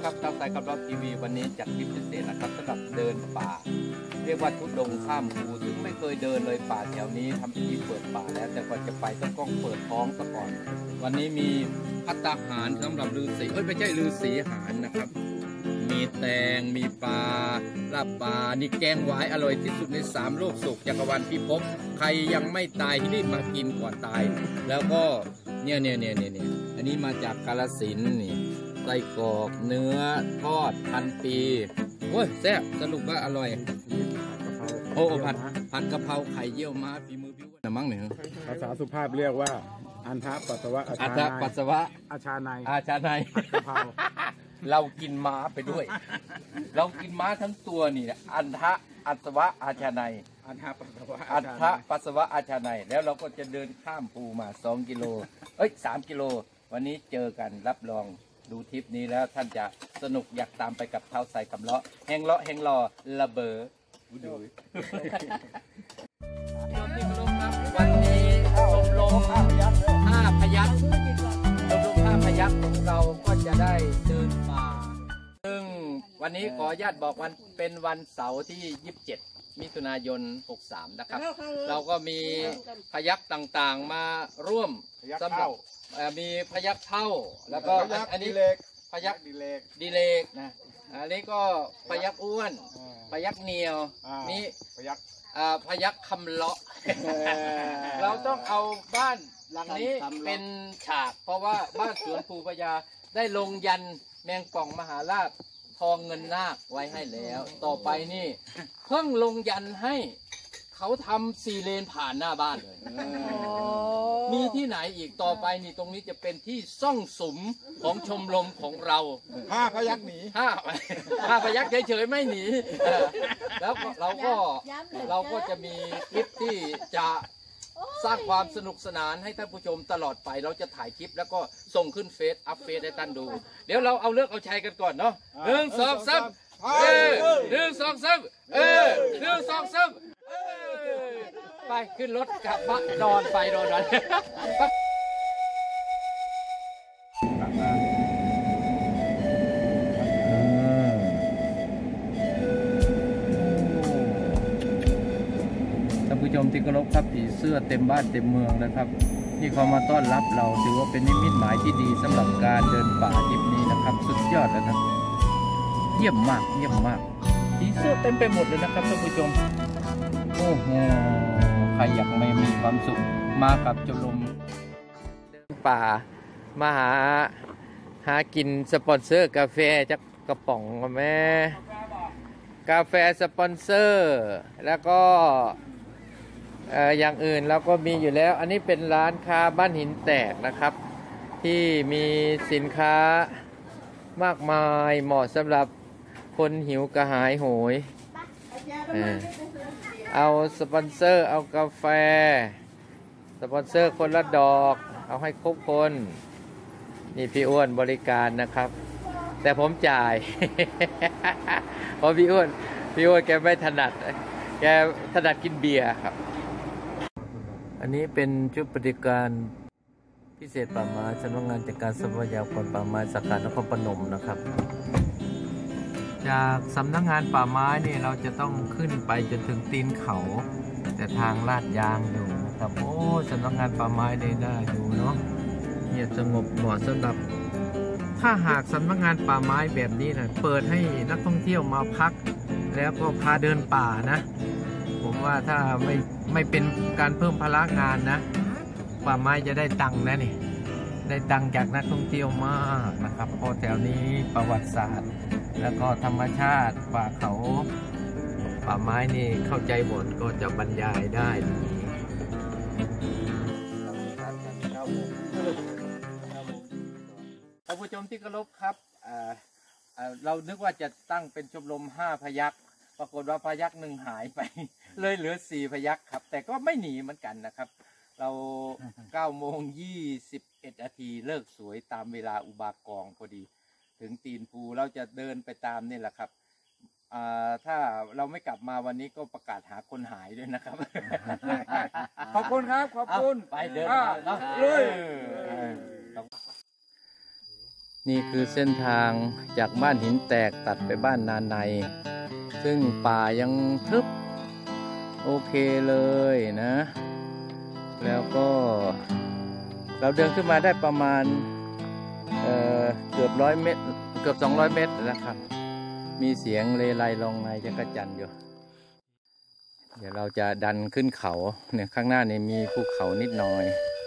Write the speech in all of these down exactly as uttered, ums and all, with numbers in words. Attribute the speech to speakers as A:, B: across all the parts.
A: ครับทางสายขับรถทีวีวันนี้จัดคลิปพิเศษนะครับสำหรับเดินป่าเรียกว่าทุดงข้ามภูซึ่งไม่เคยเดินเลยป่าแถวนี้ทำพิธีเปิดป่าแล้วแต่ก่อนจะไปต้องต้องเปิดท้องซะก่อนวันนี้มีภัตตาหารสำหรับฤาษีเอ้ยไม่ใช่ฤาษีหารนะครับมีแตงมีปลาลาบปลานี่แกงหวายอร่อยที่สุดในสามโลกสุขจักรวาลพิภพใครยังไม่ตายรีบมากินก่อนตายแล้วก็เนี่ยเนี่ยเนี่ยเนี่ยอันนี้มาจากกาฬสินธุ์นี่ไส้กรอกเนื้อทอดพันปีโอ้ยแซ่บสรุปว่าอร่อยโอ้ผัดผัดกะเพราไข่เยี่ยวม้าฝีมือพี่อ้วนนะมั้งเนี่ย
B: ภาษาสุภาพเรียกว่าอันทะปัสสาวะอาชา
A: ในปัสสาวะ
B: อาชาใน
A: อาชาใน
B: กะเพรา
A: เรากินม้าไปด้วยเรากินม้าทั้งตัวนี่อันทะปัสสาวะอาชาใน
B: อันทะปัสสาวะ
A: อันทะปัสสาวะอาชาในแล้วเราก็จะเดินข้ามภูมาสองกิโลเอ้ยสามกิโลวันนี้เจอกันรับรองดูทริปนี้แล้วท่านจะสนุกอยากตามไปกับเท้าใส่กำเลาะแหงเลาะแหงรอระเบอดูวันนี้ชมรมห้าพยัคฆ์ชมรมห้าพยัคฆ์ของเราก็จะได้เดินป่าซึ่งวันนี้ขออนุญาตบอกวันเป็นวันเสาร์ที่ยี่สิบเจ็ดมิถุนายนหกสามนะครับเราก็มีพยัคฆ์ต่างๆมาร่วมสำหรับมีพยัคฆ์เท่าแล้วก็อันนี้พยัคฆ์ดีเลกดีเลกนะอันนี้ก็พยัคฆ์อ้วนพยัคฆ์เหนียวนี่พยัคฆ์พยัคฆ์คำเลาะเราต้องเอาบ้านหลังนี้เป็นฉากเพราะว่าบ้านสวนภูพญาได้ลงยันแมงป่องมหาราชทองเงินนาคไว้ให้แล้วต่อไปนี่เพิ่งลงยันให้เขาทำสี่เลนผ่านหน้าบ้านเลยมีที่ไหนอีกต่อไปนี่ตรงนี้จะเป็นที่ซ่องสุมของชมรมของเรา
B: ห้าพยัคฆ์หนี
A: ห้าห้าพยัคฆ์เฉยๆไม่หนีแล้วเราก็เราก็จะมีคลิปที่จะสร้างความสนุกสนานให้ท่านผู้ชมตลอดไปเราจะถ่ายคลิปแล้วก็ส่งขึ้นเฟซอัพเฟซให้ท่านดูเดี๋ยวเราเอาเลือกเอาชัยกันก่อนเนาะหนึ่งสองสามเออหนึ่งสองสามเออหนึ่งสองสามไปขึ้นรถกลับบ้านนอนไปนอนนอนท่านผู้ชมที่เคารพครับผีเสื้อเต็มบ้านเต็มเมืองนะครับที่เขามาต้อนรับเราถือว่าเป็นนิมิตหมายที่ดีสำหรับการเดินป่าทริปนี้นะครับสุดยอดแล้วนะเยี่ยมมากเยี่ยมมากผีเสื้อเต็มไปหมดเลยนะครับท่านผู้ชมโอ้โหใครอยากไม่มีความสุขมากับชมรมเดินป่ามาหาหากินสปอนเซอร์กาแฟจากกระป๋องแม่กาแฟสปอนเซอร์แล้วก็อย่างอื่นเราก็มีอยู่แล้วอันนี้เป็นร้านค้าบ้านหินแตกนะครับที่มีสินค้ามากมายเหมาะสำหรับคนหิวกระหายโหยเอาสปอนเซอร์เอากาแฟสปอนเซอร์คนละดอกเอาให้ครบคนนี่พี่อ้วนบริการนะครับแต่ผมจ่าย เพราะพี่อ้วนพี่อ้วนแกไม่ถนัดแกถนัดกินเบียร์ครับอันนี้เป็นชุดปฏิการพิเศษป่าไม้สำนักงานจัดการทรัพยากรป่าไม้สาขานครพนมนะครับจากสำนักงานป่าไม้นี่เราจะต้องขึ้นไปจนถึงตีนเขาแต่ทางลาดยางอยู่นะครับโอ้สำนักงานป่าไม้ได้น่าอยู่เนาะเงียบสงบเหมาะสำหรับถ้าหากสำนักงานป่าไม้แบบนี้นะเปิดให้นักท่องเที่ยวมาพักแล้วก็พาเดินป่านะผมว่าถ้าไม่ไม่เป็นการเพิ่มภาระงานนะป่าไม้จะได้ตังค์นะนี่ได้ตังค์จากนักท่องเที่ยวมากนะครับเพราะแถวนี้ประวัติศาสตร์แล้วก็ธรรมชาติป่าเขาป่าไม้นี่เข้าใจหมดก็จะบรรยายได้ดีท่านผู้ชมที่เคารพครับเรานึกว่าจะตั้งเป็นชมรมห้าพยัคฆ์ปรากฏว่าพยัคฆ์หนึ่งหายไปเลยเหลือสี่พยัคฆ์ครับแต่ก็ไม่หนีเหมือนกันนะครับเราเก้าโมงยี่สิบเอ็ดนาทีเลิกสวยตามเวลาอุบากองพอดีถึงตีนภูเราจะเดินไปตามนี่แหละครับถ้าเราไม่กลับมาวันนี้ก็ประกาศหาคนหายด้วยนะครับ
B: ขอบคุณครับขอบคุณ
A: ไปเดินเลยนี่คือเส้นทางจากบ้านหินแตกตัดไปบ้านนาในซึ่งป่ายังทึบโอเคเลยนะ แล้วก็เราเดินขึ้นมาได้ประมาณ เอ่อเกือบร้อยเมตรเกือบสองร้อยเมตรนะครับมีเสียงเลไลลองในจักรจันทร์อยู่เดี๋ยวเราจะดันขึ้นเขาเนี่ยข้างหน้านี่มีภูเขานิดหน่อย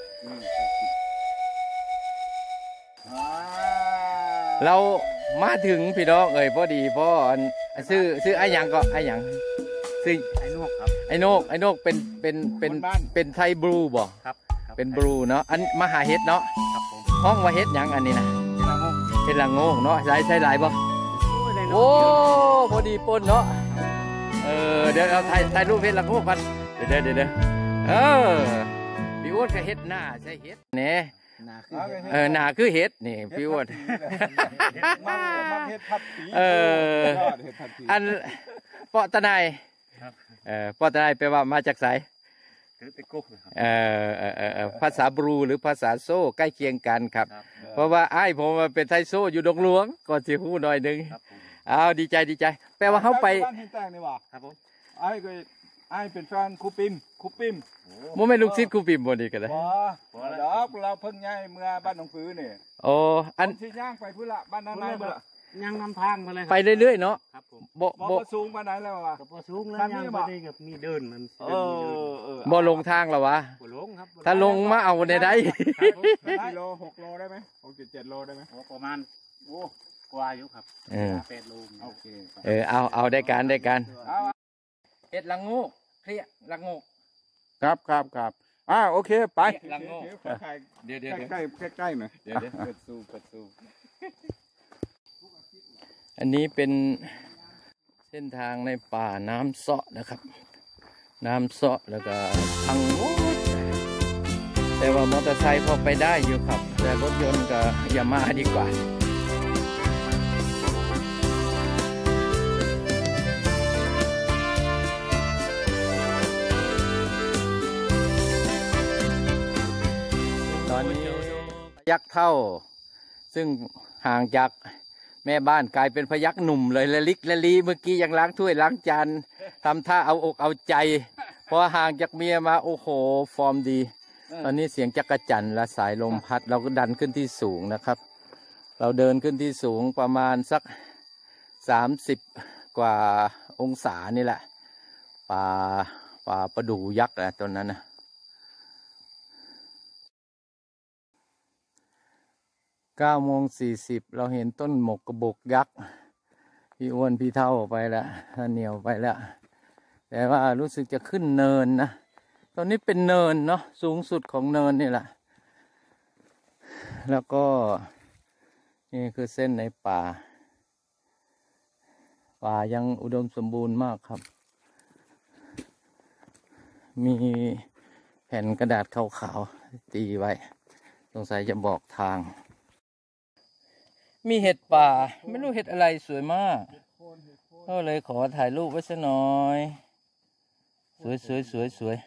A: เรามาถึงพี่น้องเอ่ยพอดีพ่อซื้อซื้อไอ้หยังก็ไอ้หยังซื้อ
C: ไอ้นกครับ
A: ไอ้นกไอ้นกเป็นเป็นเป็นเป็นไทยบลูบ่
C: ครับ
A: เป็นบลูเนาะอันมหาเฮ็ดเนาะ
C: ครับผม
A: ห้องว่าเฮ็ดหยังอันนี้นะ
C: เวลางก
A: เฮ็ดละโงงเนาะใช้ใช้หลายบ่
C: โอ้
A: โอ้พอดีปนเนาะเออเดี๋ยวเราถ่ายถ่ายรูปเฮ็ดละโงงกันเดี๋ยวเดี๋ยวเดี๋ยวเออพี่อ้วนก็เฮ็ดหน้าใช่เฮ็ดเนี่ย
C: นาคือ
A: เออหน้าคือเฮ็ดนี่พี่อ้วน
B: มันมันเห็ดผัดผี
A: เออ
B: ยอดเห็ดผัดผี
A: อันเปาะตะไนเออเปาะตะไนแปลว่ามาจากไส
C: คือตะกุกนะครับ
A: เออเออเออเออภาษาบรูหรือภาษาโซ่ใกล้เคียงกันครับ
C: ครับ
A: เพราะว่าไอ้ายผมมาเป็นไทโซ่อยู่ดงหลวงก็สิฮู้หน่อยหนึง
C: ครับผม
A: อ้าวดีใจดีใจแปลว่าเขาไป
B: บ้านหินแตกนี่หว่า
C: ครับผม
B: ไอ้ก็ไอ้เป็นแฟนครูปิมครูปิม
A: โมไม่นลูกศิษย์ครูปิ่มบ่ดีกันเลย
B: บ่เดี๋ยวเราเพิ่งย้ายเมื่อบ้านหนองฟือนี่
A: โอ้อัน
B: ผมสิย่างไปพุ่นละบ้านนานายพุ่นละ
C: ยังนำทางมาเลย
A: ไปเรื่อยๆเนาะ
C: ครับผม
A: บ่
B: บ่
A: บ่
B: บ่สูงปานไหนแล้ววะ
C: กับพอสูงแล้ว
B: ทางนี้
C: ยัง
B: บ่
C: ไปได้กับมีเดินมัน
B: เออเออ
A: บ่ลงทางหรอวะ
C: บ่ลงครับ
A: ถ้าลงมาเอาในใด
B: กิโลหกโลได้ไหมหกจุดเจ็ดโลได้ไหม
C: โอ้ประมาณโอ้กว่าอยู่ครับ
A: เออ
C: แปดโล
B: โอเค
A: เออเอาเอาได้การได้การ
B: เอา
A: เฮ็ดละงูเครียละงู
B: ครับครับครับอ่าโอเคไป
A: ละโง่ เดี๋ยว
B: ใก
A: เดี๋ยวเดี๋ยว
B: ล้ใกล้ใกล้ๆหน่อย
A: เดี๋ยวเดี๋ยว
B: เปิดซูเปิดซู
A: อันนี้เป็นเส้นทางในป่าน้ำเสาะนะครับ น้ำเสาะแล้วก็ทางโน้นแต่ว่ามอเตอร์ไซค์พอไปได้อยู่ครับ แต่รถยนต์ก็อย่ามาดีกว่า ตอนนี้พยักเท่า ซึ่งห่างจากแม่บ้านกลายเป็นพยักหนุ่มเลยละลิกละลีเมื่อกี้ยังล้างถ้วยล้างจานทำท่าเอาอกเอาใจ พอห่างจากเมียมาโอ้โหฟอร์มดี ตอนนี้เสียงจักรจั่นและสายลมพัด เราก็ดันขึ้นที่สูงนะครับ เราเดินขึ้นที่สูงประมาณสักสามสิบกว่าองศานี่แหละป่าป่าประดู่ยักษ์นะตอนนั้นนะเก้าโมงสี่สิบเราเห็นต้นหมกกระบอกยักษ์พี่อ้วนพี่เท่าไปแล้วเหนียวไปแล้วแต่ว่ารู้สึกจะขึ้นเนินนะตอนนี้เป็นเนินเนาะสูงสุดของเนินนี่แหละแล้วก็นี่คือเส้นในป่าป่ายังอุดมสมบูรณ์มากครับมีแผ่นกระดาษขาวๆตีไว้สงสัยจะบอกทางมีเห็ดป่าไม่รู้เห็ดอะไรสวยมากก็เลยขอถ่ายรูปไว้สักหน่อย สวยสวยสวยสวย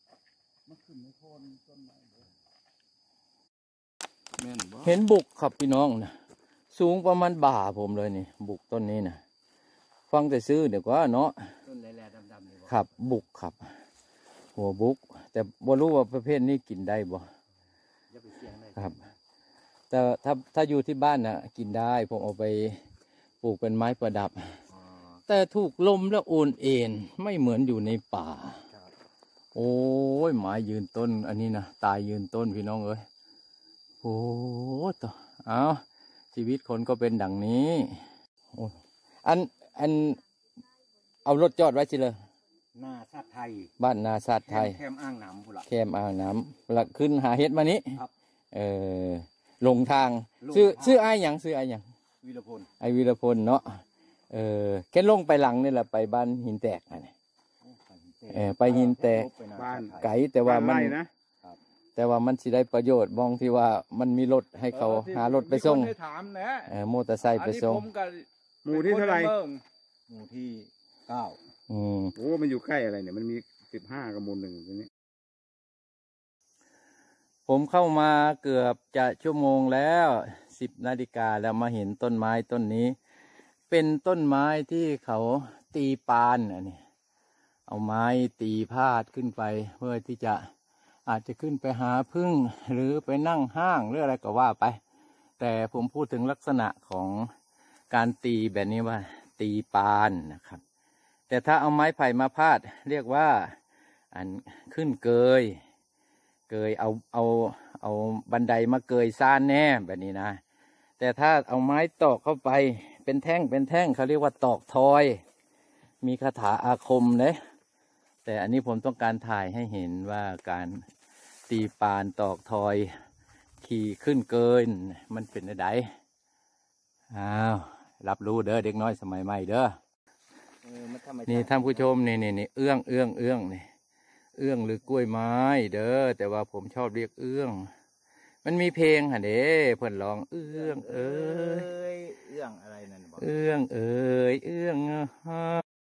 A: เห็นบุกครับพี่น้องนะสูงประมาณบ่าผมเลยนี่บุกต้นนี้นะฟังแต่ซื้อเดี๋ยวก็เนาะ
C: ต้นแหล่ๆดำๆนี่บ่
A: ครับบุกครับ หัวบุก แต่บ่รู้ว่าประเภทนี้กินได้บ่
C: อย่าไปเสี่ยงเลย
A: ครับ แต่ถ้าถ้าอยู่ที่บ้านนะกินได้ผมเอาไปปลูกเป็นไม้ประดับ
C: อ๋อ
A: แต่ถูกลมแล้วโอนเอ็นไม่เหมือนอยู่ในป่า
C: ครับ
A: โอ้ยไม้ยืนต้น อันนี้นะตายยืนต้นพี่น้องเอ้ยโอ้ต่อเอาชีวิตคนก็เป็นดังนี้โอ้อันอันเอารถจอดไว้สิเลย
C: หน้าชาติไทย
A: บ้านนาซาดไทย
C: แคมอ่างน้ำพุ่นละ
A: แคมอ่างน้ำหลักขึ้นหาเฮ็ดมานี้
C: ครับ
A: เออลงทาง
C: ลง
A: ชื่อ
C: ทาง
A: ชื่อไอ้ายหยังชื่อไอ้ายหยัง
C: วีรพล
A: ไอวีรพลเนาะเออแค่ลงไปหลังนี่แหละไปบ้านหินแตกอันนี้ เออไปหินแตก
B: บ้าน
A: ไกลแต่ว่ามัน
B: บ้ไร่นะ
A: แต่ว่ามันสิได้ประโยชน์มองที่ว่ามันมีรถให้เขา
B: ออที่
A: หารถไปส่ง
B: มีคนให้ถามนะ
A: เออมอเตอร์ไซค์ไปส่ง
B: อันนี้ผมกับ
D: หมู่ที่เท่าไหร่
B: ป็นคนบิ่ง
C: หมู่ที่เก้า
A: อืม
D: โอ้มันอยู่ใกล้อะไรเนี่ย มันมีสิบห้ากับหมู่หนึ่งตรงนี้
A: ผมเข้ามาเกือบจะชั่วโมงแล้วสิบนาฬิกาแล้วมาเห็นต้นไม้ต้นนี้ เป็นต้นไม้ที่เขาตีปานอันนี้เอาไม้ตีพาดขึ้นไปเพื่อที่จะอาจจะขึ้นไปหาพึ่งหรือไปนั่งห้างหรืออะไรก็ว่าไป แต่ผมพูดถึงลักษณะของการตีแบบนี้ว่าตีปานนะครับแต่ถ้าเอาไม้ไผ่มาพาดเรียกว่าอันขึ้นเกยเกยเอาเอาเอาบันไดมาเกยซ่านแน่แบบนี้นะแต่ถ้าเอาไม้ตอกเข้าไปเป็นแท่งเป็นแท่งเขาเรียกว่าตอกทอยมีคาถาอาคมเลยแต่อันนี้ผมต้องการถ่ายให้เห็นว่าการตีปานตอกทอยขี่ขึ้นเกินมันเป็นอะไรอ้าวรับรู้เด้อเด็กน้อยสมัยใหม่เด้อนี่ท่านผู้ชมนี่นี่นี่เอื้องเอื้องเอื้องนี่เอื้องหรือกล้วยไม้เด้อแต่ว่าผมชอบเรียกเอื้องมันมีเพลงฮะเด้เพิ่นร้องเอื้องเอ้ย
C: เอื้องอะไรนั่นบอก
A: เอื้องเอ้ยเอื้องฮะ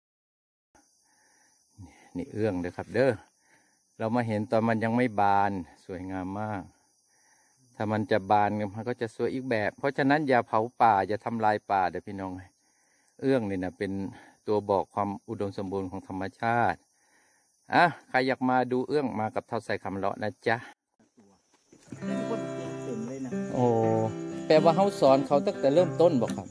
A: นี่เอื้องเด้อครับเด้อเรามาเห็นตอนมันยังไม่บานสวยงามมากถ้ามันจะบานมันก็จะสวยอีกแบบเพราะฉะนั้นอย่าเผาป่าอย่าทำลายป่าเด้อพี่น้องเอื้องนี่นะเป็นตัวบอกความอุดมสมบูรณ์ของธรรมชาติอ่ะใครอยากมาดูเอื้องมากับเท่าใส่คำเลาะนะจ๊ะโอ้แปลว่าเขาสอนเขาตั้งแต่เริ่มต้นบอกครับ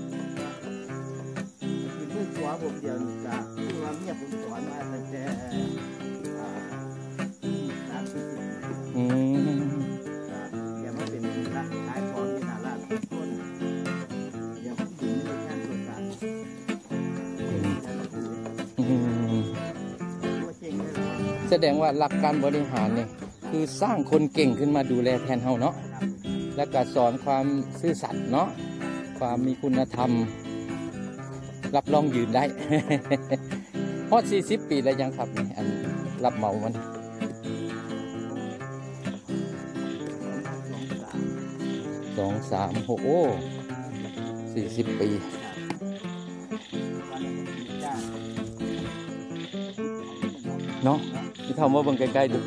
C: คือผู้ขวาผมเดียวนี่จ้ะคือว่าเมียผมสอนมาตั้งแต่อ่าสามสิบปี
A: อืม
C: จ้ะอย่ามาเป็นร้านขายของที่หน้าร้านทุกคนอย่ามาถึงในงานตัวต่างอย่ามาถึง
A: อืม
C: ตัวจริงเลยเหรอ
A: แสดงว่าหลักการบริหารเนี่ยคือสร้างคนเก่งขึ้นมาดูแลแทนเฮาเนาะ
C: ครับ
A: และก็สอนความซื่อสัตย์เนาะความมีคุณธรรมรับรองยืนได้ ฮอดสี่สิบปีแล้วยังครับนี่อันรับเหมามันสองสามหกโอ้สี่สิบปีเนาะที่ทำว่าเบิ่งใกล้ๆดู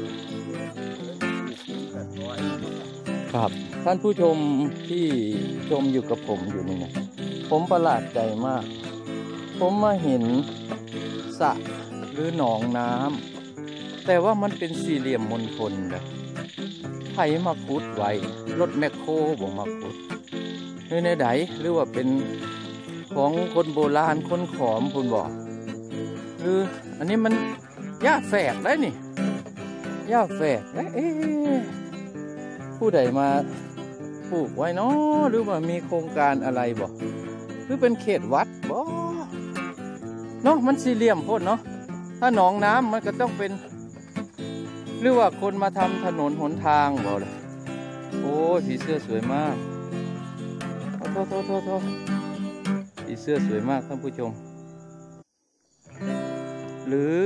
A: ครับท่านผู้ชมที่ชมอยู่กับผมอยู่นี่นะผมประหลาดใจมากผมมาเห็นสระหรือหนองน้ำแต่ว่ามันเป็นสี่เหลี่ยมมณฑลเลยไผมาขุดไว้รถแมคโครบอกมาขุดในในใดหรือว่าเป็นของคนโบราณคนขอมคุณบอกหรืออันนี้มันหญ้าแฝกได้นี่หญ้าแฝกได้เอ๊ะผู้ใดมาปลูกไว้เนาะหรือว่ามีโครงการอะไรบ่หรือเป็นเขตวัดบ่เนาะมันสี่เหลี่ยมโพดเนาะถ้าหนองน้ำมันก็ต้องเป็นหรือว่าคนมาทำถนนหนทางบ่เลยโอ้ยผีเสื้อสวยมากโอ้โทษโทษโทษโทษผีเสื้อสวยมากท่านผู้ชมหรือ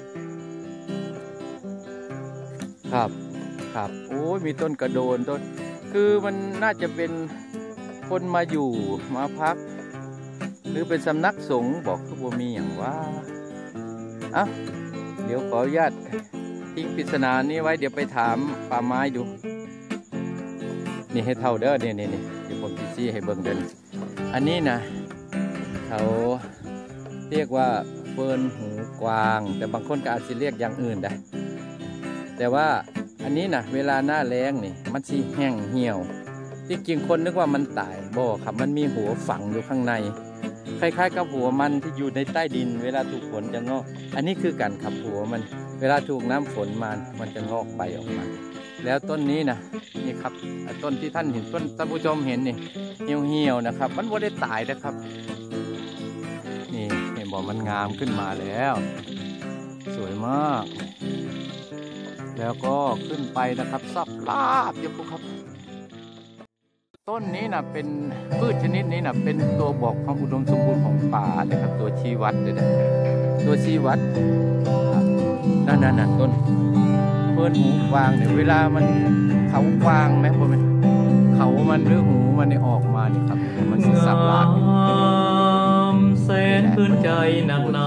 A: ครับครับโอ้ยมีต้นกระโดนต้นคือมันน่าจะเป็นคนมาอยู่มาพักหรือเป็นสำนักสงฆ์บอกคือบ่มีอย่างว่าอ่ะเดี๋ยวขออนุญาตทิ้งปริศนานี้ไว้เดี๋ยวไปถามป่าไม้ดูนี่ให้เท่าเด้อเนี่ยนี่นี่เดี๋ยวผมจะชี้ให้เบิ่งเดินอันนี้นะเขาเรียกว่าเฟิร์นหูกวางแต่บางคนก็อาจจะเรียกอย่างอื่นได้แต่ว่าอันนี้นะเวลาหน้าแล้งนี่มันสิแห้งเหี่ยวที่จริงคนนึกว่ามันตายบ่ครับมันมีหัวฝังอยู่ข้างในคล้ายๆกับหัวมันที่อยู่ในใต้ดินเวลาถูกฝนจะงอกอันนี้คือการขับหัวมันเวลาถูกน้ำฝนมามันจะงอกใบออกมาแล้วต้นนี้นะนี่ครับต้นที่ท่านเห็นต้นท่านผู้ชมเห็นนี่เหี่ยวๆนะครับมันไม่ได้ตายนะครับนี่เห็นบอกมันงามขึ้นมาแล้วสวยมากแล้วก็ขึ้นไปนะครับซับลาบเยอะปุ๊บครับต้นนี้นะเป็นพืชชนิดนี้นะเป็นตัวบอกความอุดมสมบูรณ์ของป่านะครับตัวชี้วัดเลยนะตัวชี้วัดนั่นนั่นนั่นต้นเพื่อนหูกวางเนี่ยเวลามันเขากวางไหมพอมันเขามันหรือหูมันได้ออกมาเนี่ยครับมันสิซับลาบ
E: แสนพื้นใจหนักหนา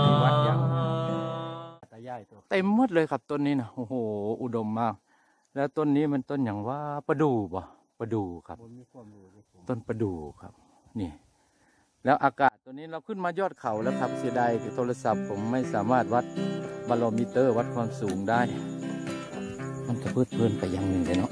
A: เต็มหมดเลยครับต้นนี้นะโอ้โหอุดมมากแล้วต้นนี้มันต้นอย่างว่าประดู่บ่ประดู่ครับ
C: ผมมีความรู้ด้วยผม
A: ต้นประดู่ครับนี่แล้วอากาศตัวนี้เราขึ้นมายอดเขาแล้วครับเสียดายโทรศัพท์ผมไม่สามารถวัดบาโรมิเตอร์วัดความสูงได้ มันจะเพื่อเพลินไปอย่างหนึ่งเลยเนาะ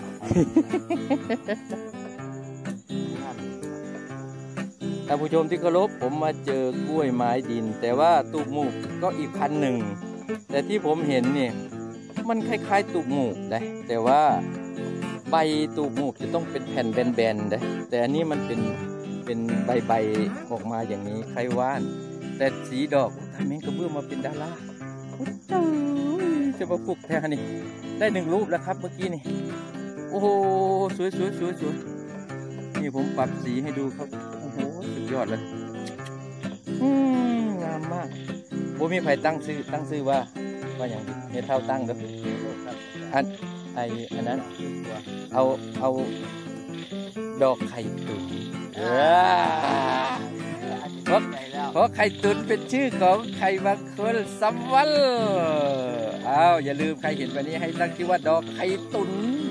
A: ท่านผู้ชมที่เคารพผมมาเจอกล้วยไม้ดิน แต่ว่าตูบหมูกก็อีกพันหนึ่งแต่ที่ผมเห็นเนี่ยมันคล้ายๆตูบหมูกนะแต่ว่าใบตูบหมูกจะต้องเป็นแผ่นแบนๆนะแต่อันนี้มันเป็นเป็นใบๆออกมาอย่างนี้คล้ายว่านแต่สีดอกทำแมงกระเบื้องมาเป็นดาราโอ้เจ้าจะมาปลูกแท้นี่ได้หนึ่งรูปแล้วครับเมื่อกี้นี่โอ้โหสวยสวยสวยสวยนี่ผมปรับสีให้ดูครับโอ้โหสุดยอดเลยอืมงามมากผมมีใครตั้งชื่อตั้งชื่อว่าว่าอย่างนี้เมทัลตั้งเด้ออันไออันนั้นเอาเอาดอกไข่ตุ๋นเออเพราะเพราะไข่ตุ๋นเป็นชื่อของไข่บางคนซัมวันอ้าวอย่าลืมใครเห็นวันนี้ให้ตั้งชื่อว่าดอกไข่ตุ๋น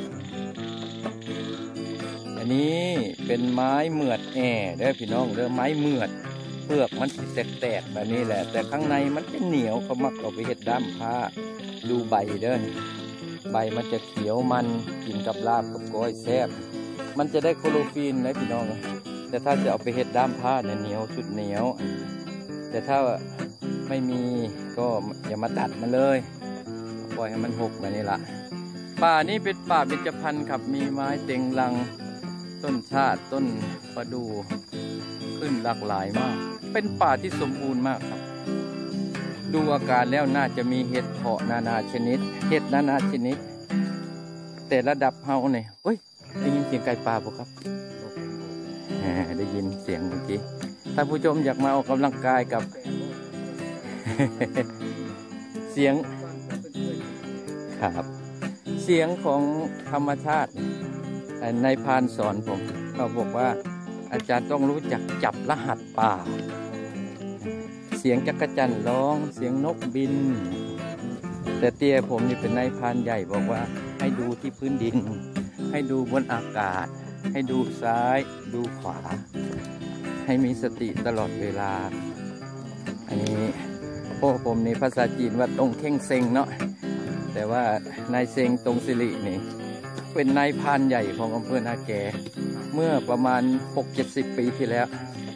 A: อันนี้เป็นไม้เหมือดแอ่เด้อพี่น้องเด้อไม้เหมือดเปลือกมันสิแตกๆแบบนี้แหละแต่ข้างในมันเป็นเหนียวเขามักเอาไปเห็ดด้ามผ้าดูใบเด้อใบมันจะเขียวมันกินกับลาบกับก้อยแซ่บมันจะได้โคโรฟินนะพี่น้องแต่ถ้าจะเอาไปเห็ดด้ามผ้าเนี่ยเหนียวชุดเหนียวแต่ถ้าไม่มีก็อย่ามาตัดมันเลยปล่อยให้มันหกแบบนี้ละป่านี้เป็นป่าเบญจพรรณครับมีไม้เต็งรังต้นชาติต้นประดู่ขึ้นหลากหลายมากเป็นป่าที่สมบูรณ์มากครับดูอาการแล้วน่าจะมีเห็ดเพาะนานาชนิดเห็ดนานาชนิดแต่ระดับเฮาเนี่ยเฮ้ยได้ยินเสียงไก่ป่าปะครับได้ยินเสียงเมื่อกี้ถ้าผู้ชมอยากมาออกกำลังกายกับ เสียงครับเสียงของธรรมชาติในพานสอนผมเขาบอกว่าอาจารย์ต้องรู้จักจับรหัสป่าเสียงจักรจั่นร้องเสียงนกบินแต่เตี้ยผมนี่เป็นนายพรานใหญ่บอกว่าให้ดูที่พื้นดินให้ดูบนอากาศให้ดูซ้ายดูขวาให้มีสติตลอดเวลาอันนี้พวกผมในภาษาจีนว่าตรงเข่งเซ็งเนาะแต่ว่านายเซ็งตรงสิรินี่เป็นนายพรานใหญ่ของอำเภอนาแกเมื่อประมาณ หกเจ็ดสิบ ปีที่แล้ว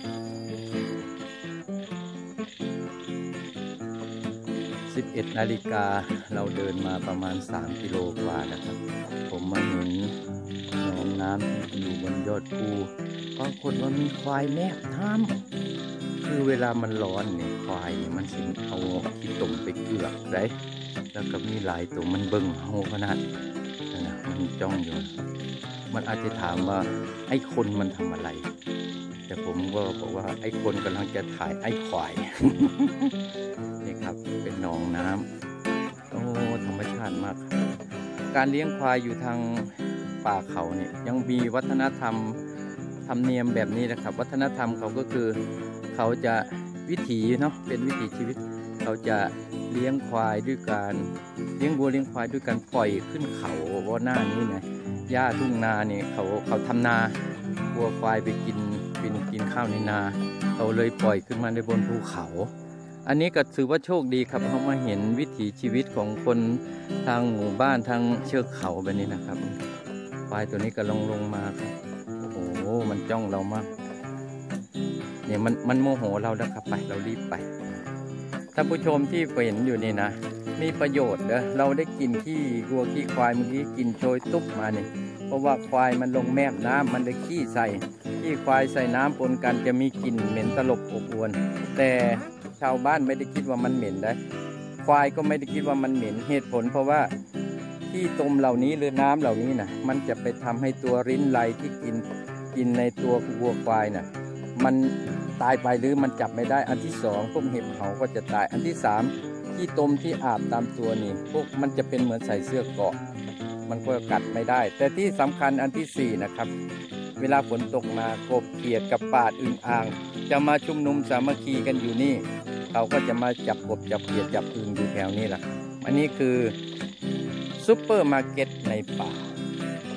A: สิบเอ็ดนาฬิกาเราเดินมาประมาณสามกิโลกว่านะครับผมมาเห็นหนองน้ำที่อยู่บนยอดภูปรากฏว่ามีควายแนบน้ำคือเวลามันร้อนเนี่ยควายมันสิเอาขี้ตุ่มไปเกลือกได้แล้วก็มีหลายตัวมันเบิ่งเฮาขนาดนะมันจ้องอยู่มันอาจจะถามว่าไอ้คนมันทำอะไรแต่ผมก็บอกว่าไอ้คนกำลังจะถ่ายไอ้ควาย นี่ครับเป็นหนองน้ำโอ้ธรรมชาติมากการเลี้ยงควายอยู่ทางป่าเขาเนี่ยยังมีวัฒนธรรมธรรมเนียมแบบนี้นะครับวัฒนธรรมเขาก็คือเขาจะวิถีเนาะเป็นวิถีชีวิตเขาจะเลี้ยงควายด้วยการเลี้ยงวัวเลี้ยงควายด้วยการปล่อยขึ้นเขาว่าหน้านี้นะหญ้าทุ่งนาเนี่ยเขาเขาทำนาวัวควายไปกินกินกินข้าวในนาเขาเลยปล่อยขึ้นมาในบนภูเขาอันนี้ก็ถือว่าโชคดีครับเขามาเห็นวิถีชีวิตของคนทางหมู่บ้านทางเชือกเขาแบบนี้นะครับควายตัวนี้ก็ลงลงมาครับโอ้โหมันจ้องเรามากเนี่ยมันมันโมโหเราแล้วครับไปเรารีบไปท่านผู้ชมที่เห็นอยู่นี่นะมีประโยชน์เด้อเราได้กินขี้วัวขี้ควายเมื่อกี้กินโชยตุ๊บมาเนี่ยเพราะว่าควายมันลงแมบน้ำมันได้ขี้ใส่ขี้ควายใส่น้ำปนกันจะมีกลิ่นเหม็นตลบอบอวนแต่ชาวบ้านไม่ได้คิดว่ามันเหม็นได้ควายก็ไม่ได้คิดว่ามันเหม็นเหตุผลเพราะว่าขี้ตมเหล่านี้หรือน้ำเหล่านี้นะมันจะไปทำให้ตัวริ้นไหลที่กินกินในตัววัวควายนะมันตายไปหรือมันจับไม่ได้อันที่สองพวกเห็บเขาก็จะตายอันที่สามขี้ตมที่อาบตามตัวนี่พวกมันจะเป็นเหมือนใส่เสื้อเกราะมันก็กัดไม่ได้แต่ที่สำคัญอันที่สี่นะครับเวลาฝนตกมากบเขียดกับปาดอึ่งอ่างจะมาชุมนุมสามัคคีกันอยู่นี่เขาก็จะมาจับกบจับเขียดจับอึ่งอยู่แถวนี้แหละอันนี้คือซุปเปอร์มาร์เก็ตในป่า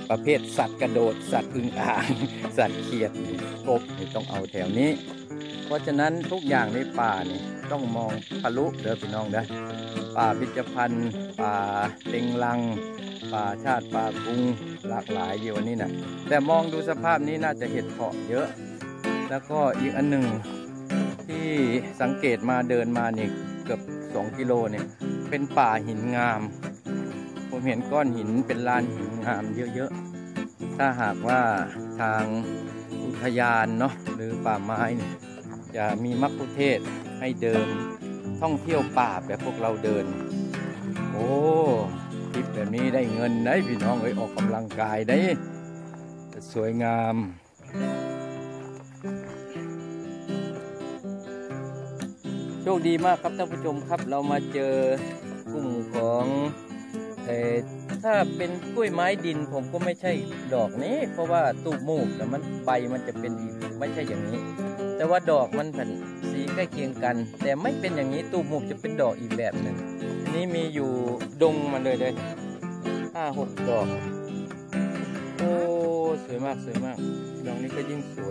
A: ประเภทสัตว์กระโดดสัตว์อึ่งอ่าง สัตว์เขียดกบนี่ต้องเอาแถวนี้ เพราะฉะนั้นทุกอย่างในป่านี่ต้องมองทะลุเด้อพี่น้องเด้อป่าพิจพันธ์ป่าเต็งลังป่าชาติป่ากรุงหลากหลายอยู่นี่นะแต่มองดูสภาพนี้น่าจะเห็ดเพาะเยอะ แล้วก็อีกอันหนึ่งที่สังเกตมาเดินมานี่เกือบสองกิโลเนี่ยเป็นป่าหินงามผมเห็นก้อนหินเป็นลานหินงามเยอะๆถ้าหากว่าทางอุทยานเนาะหรือป่าไม้เนี่ยจะมีมัคคุเทศก์ให้เดินท่องเที่ยวป่าแบบพวกเราเดินโอ้ทริปแบบนี้ได้เงินได้พี่น้องเอ้ยออกกำลังกายได้สวยงามโชคดีมากครับท่านผู้ชมครับเรามาเจอกลุ่มของเอ่อถ้าเป็นกล้วยไม้ดินผมก็ไม่ใช่ดอกนี้เพราะว่าตูบมูกแต่มันใบมันจะเป็นอีกไม่ใช่อย่างนี้ แต่ว่าดอกมันเป็นสีใกล้เคียงกันแต่ไม่เป็นอย่างนี้ตูบมูกจะเป็นดอกอีกแบบหนึ่งอันนี้มีอยู่ดงมาเลยเลยห้าหกดอกโอ้สวยมากสวยมากดอกนี้ก็ยิ่งสวย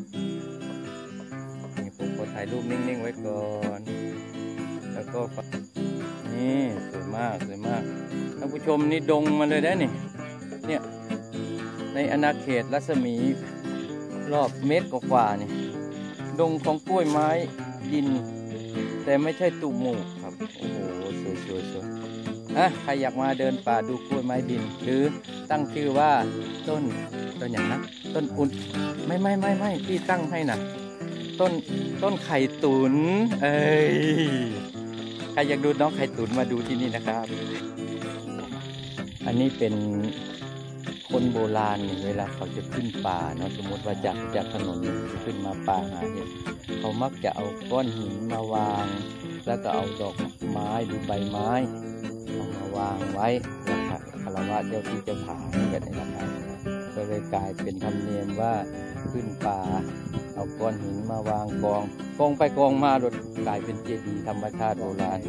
A: นี่ผมขอถ่ายรูปนิ่งๆไว้ก่อนแล้วก็นี่สวยมากสวยมากท่านผู้ชมนี่ดงมาเลยได้นี่เนี่ยในอาณาเขตรัศมีรอบเมตรกว่าๆนี่ดงของกล้วยไม้ดินแต่ไม่ใช่ตูบหมู่ครับโอ้โหสวยสวยสวยฮะใครอยากมาเดินป่าดูกล้วยไม้ดินหรือตั้งชื่อว่าต้นต้นอย่างนะต้นอุ่นไม่ไม่ไม่ไม่พี่ตั้งให้นะต้นต้นไข่ตุนเอ้ยใครอยากดูน้องไข่ตุนมาดูที่นี่นะครับอันนี้เป็นคนโบราณเวลาเขาจะขึ้นป่าเนาะสมมติว่าจากจากถนนขึ้นมาป่าหาเห็ดเขามักจะเอาก้อนหินมาวางแล้วก็เอาดอกไม้หรือใบไม้เอามาวางไว้นะครับคารวะเจ้าที่เจ้าทางกันในราคาก็เลยกลายเป็นธรรมเนียมว่าขึ้นป่าเอาก้อนหินมาวางกองกองไปกองมาจนกลายเป็นเจดีย์ธรรมชาติโบราณ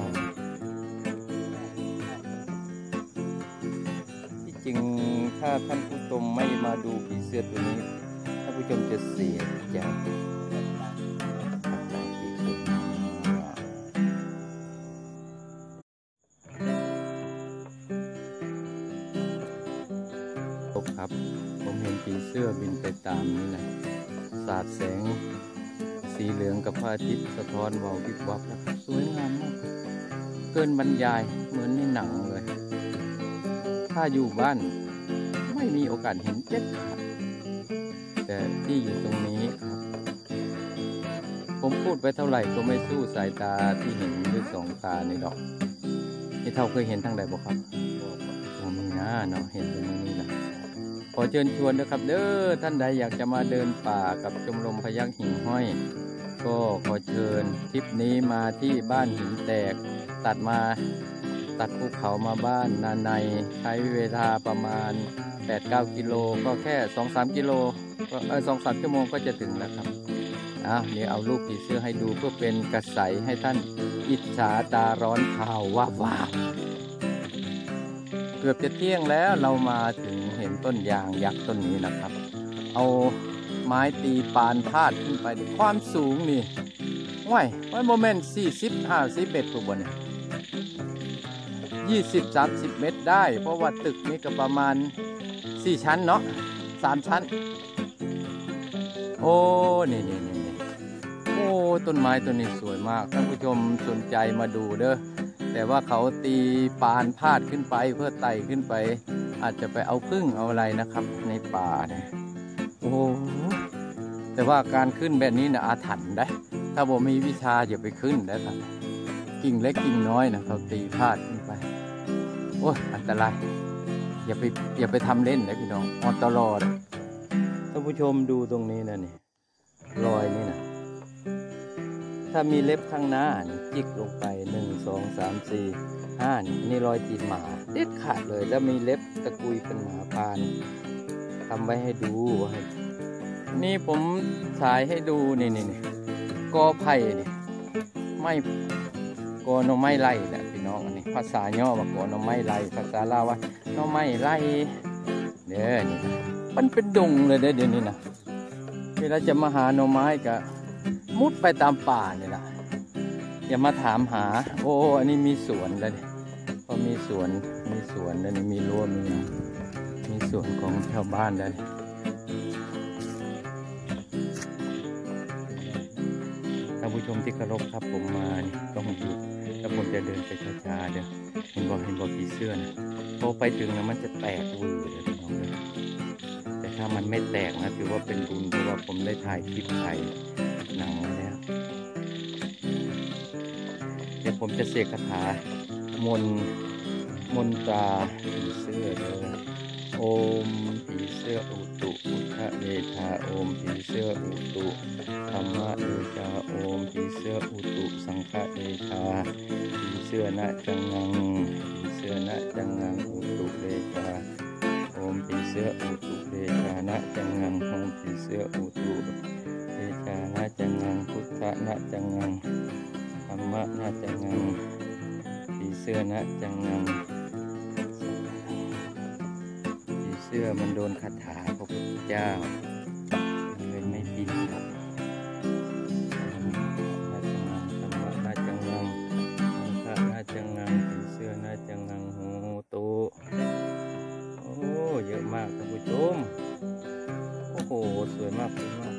A: จริงถ้าท่านผู้ชมไม่มาดูผีเสื้อตัวนี้ท่านผู้ชมจะเสียใจครับผมเห็นผีเสื้อบินไปตามนี่นะสาดแสงสีเหลืองกับพระอาทิตย์สะท้อนวาววิบวับนะครับสวยงามมากเกินบรรยายเหมือนในหนังเลยถ้าอยู่บ้านไม่มีโอกาสเห็นเจ็ดขาดแต่ที่อยู่ตรงนี้ครับผมพูดไปเท่าไหร่ก็ไม่สู้สายตาที่เห็นด้วยสองตาในดอกนี่เท่าเคยเห็นทางใดบ่ครับผมมีนะเนาะเห็นตรงนี้แหละขอเชิญชวนนะครับเด้อท่านใดอยากจะมาเดินป่ากับชมรมพยัคฆ์หิ่งห้อยก็ขอเชิญทริปนี้มาที่บ้านหินแตกตัดมาตัดภูเขามาบ้านนาในใช้เวลาประมาณ แปดถึงเก้า กิโลก็แค่ สองถึงสาม กิโลก็เออ สองถึงสาม ชั่วโมงก็จะถึงแล้วครับอ่ะเดี๋ยวเอารูปผีเสื้อให้ดูเพื่อเป็นกระใสให้ท่านอิจฉาตาร้อนข่าวว่าว้าวเกือบจะเที่ยงแล้วเรามาถึงเห็นต้นยางยักษ์ต้นนี้นะครับเอาไม้ตีปานพาดขึ้นไปความสูงนี่ว้ายมันโมเมนต์สี่สิบ ห้าสิบเมตรตัวบนยี่สิบ สามสิบเมตรได้เพราะว่าตึกนี้ก็ประมาณสี่ชั้นเนาะสามชั้นโอ้นี่นี่นี่โอ้ต้นไม้ต้นนี้สวยมากท่านผู้ชมสนใจมาดูเด้อแต่ว่าเขาตีปานพาดขึ้นไปเพื่อไต่ขึ้นไปอาจจะไปเอาพึ่งเอาอะไรนะครับในป่าเนี่ยโอ้แต่ว่าการขึ้นแบบนี้นะอาถรรพ์ได้ถ้าบ่มีวิชาอย่าไปขึ้นนะครับกิ่งเล็กกิ่งน้อยนะเขาตีพาดขึ้นไปโอ้ยอันตรายอย่าไปอย่าไปทำเล่นนะพี่น้องออนตลอดท่านผู้ชมดูตรงนี้นะนี่รอยนี่นะถ้ามีเล็บข้างหน้านี่จิกลงไปหนึ่งสองสามสี่ห้านี่นี่รอยตีนหมาเด็ดขาดเลยแล้วมีเล็บตะกุยเป็นหมาพานทำไว้ให้ดูนี่ผมฉายให้ดูนี่นี่นี่กอไผ่นี่ไม่กอหน่อไม้ไร่นะพี่น้องอันนี้ภาษาย่อว่ากอหน่อไม้ไร่ภาษาลาวว่าหน่อไม้ไร่เดี๋ยวเด้อนี่นะมันเป็นดงเลยเด้อเดี๋ยวนี้นะเวลาจะมาหาหน่อไม้ก็มุดไปตามป่านี่แหละอย่ามาถามหาโอ้อันนี้มีสวนแล้วเนี่ยพอมีสวนมีสวนแล้วนี่มีรั้วมีมีสวนของชาวบ้านแล้วเนี่ยท่านผู้ชมที่เคารพครับผมมานี่ต้องหยุดแล้วผมจะเดินไปช้าๆเด้อเห็นบอกเห็นบอกผีเสื้อนะพอไปถึงนะมันจะแตกวือเลยพี่น้องเลยแต่ถ้ามันไม่แตกนะถือว่าเป็นบุญเพราะว่าผมได้ถ่ายคลิปถ่ายหนังมาแล้วเดี๋ยวผมจะเสกคาถามนต์มนตราผีเสื้อเลยโอมผีเสื้ออุตุพุทธเมธาโอมผีเสื้ออุตุธรรมะเดชาโอมผีเสื้ออุตุสังฆเดชาผีเสื้อนะจังงังผีเสื้อนะจังงังอุตุเดชาโอมผีเสื้ออุตุเดชานะจังงังโอมผีเสื้ออุตุเดชานะจังงังพุทธนะจังงังธรรมะนะจังงังผีเสื้อนะจังงังผีเสื้อมันโดนคาถาพระพุทธเจ้าเลยไม่บินครับธรรมะนะจังงังสังฆะนะจังงังผีเสื้อนะจังงังโหตุโอ้เยอะมากท่านผู้ชมโอ้โหสวยมากสวยมาก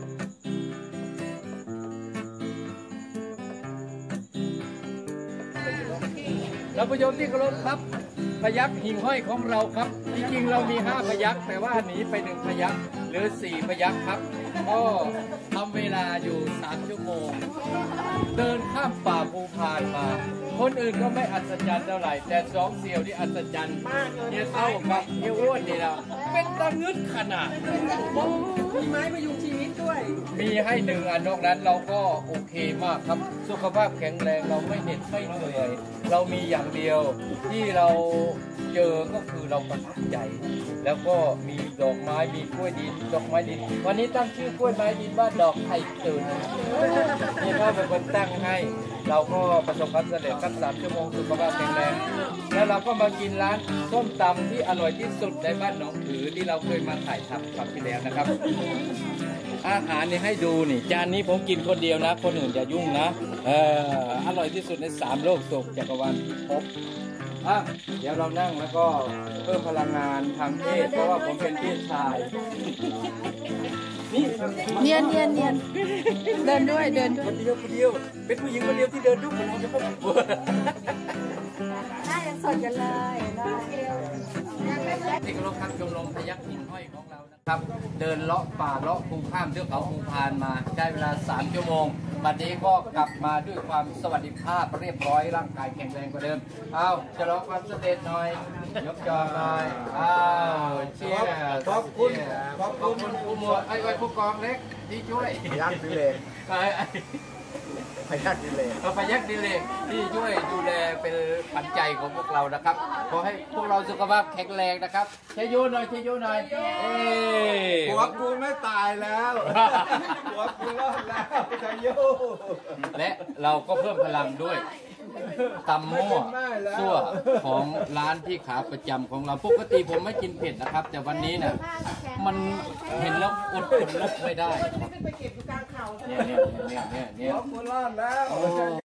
A: ท่านผู้ชมที่เคารพครับพยัคฆ์หิ่งห้อยของเราครับจริงๆเรามีห้าพยัคฆ์แต่ว่าหนีไปหนึ่งพยัคฆ์เหลือสี่พยัคฆ์ครับก็ทำเวลาอยู่สามชั่วโมงเดินข้ามป่าภูพานมาคนอื่นก็ไม่อัศจรรย์เท่าไหร่แต่สองเสี่ยวที่อัศจรรย์เนี่ยเท่ากับเฮียอ้วนนี่เราเป็นตะงึดขนาดมีไม้มาอยู่ชีวิตด้วยมีให้หนึ่งอันนอกนั้นเราก็โอเคมากครับสุขภาพแข็งแรงเราไม่เหน็ดไม่เหนื่อยเรามีอย่างเดียวที่เราเจอก็คือเราประทับใจแล้วก็มีดอกไม้มีกล้วยดินดอกไม้ดินวันนี้ตั้งชื่อกล้วยไม้ดินว่าดอกไข่ตื่นนี่พ่อเป็นคนตั้งให้เราก็ประสบความสำเร็จครับสามชั่วโมงสุขภาพแข็งแรงแล้วเราก็มากินร้านส้มตำที่อร่อยที่สุดในบ้านหนองผือที่เราเคยมาถ่ายทำครั้งที่แล้วนะครับอาหารนี่ให้ดูนี่จานนี้ผมกินคนเดียวนะคนอื่นอย่ายุ่งนะเอออร่อยที่สุดในสามโลกโศกจักรวาลที่พบอ่ะเดี๋ยวเรานั่งแล้วก็เพิ่มพลังงานทางเพศเพราะว่าผมเป็นเพศชายนี่
F: เนียนเนียนเนียนเดินด้วยเดินด้ว
A: ค
F: ย
A: นเดียวคนเดียวเป็นผู้หญิงคนเดียวที่เดินด้วยคนเราจะพบ
F: หน้ายังสดกันเลยได้
A: ที่เคารพครับชมรมพยัคฆ์หิ่งห้อยของเรานะครับเดินเลาะป่าเลาะภูข้ามเทือกเขาภูพานมาใช้เวลาสามชั่วโมงบัดนี้ก็กลับมาด้วยความสวัสดิภาพเรียบร้อยร่างกายแข็งแรงกว่าเดิมเอาจะร้องความสำเร็จหน่อยยกจอหน่อยอ้าวเชียร์ขอบคุณขอบคุณผู้หมวดไอ้ไว้ผู้กองเล็กที่ช่วย
C: ยักษ์ดิเลก
A: ไอ้ไอ้
C: พยักษ์ดิเลก
A: พยัคฆ์ดิเลกที่ช่วยดูแลเป็นปัจจัยของพวกเรานะครับขอให้พวกเราสุขภาพแข็งแรงนะครับใช้โยหน่อยใช้โยหน่อยเอ้
C: หัวกูไม่ตายแล้วหัวกูรอดแล้วจะโย
A: และเราก็เพิ่มพลังด้วยตำมั่วซั่วของร้านที่ขาประจำของเราปกติผมไม่กินเผ็ดนะครับ แต่วันนี้เนี่ยมันเห็นแล้วอดขนลุกไม่ได้เนี่ยเนี่ยเนี่ยเนี่ยเนี่ย
C: หัวกูรอดแล้ว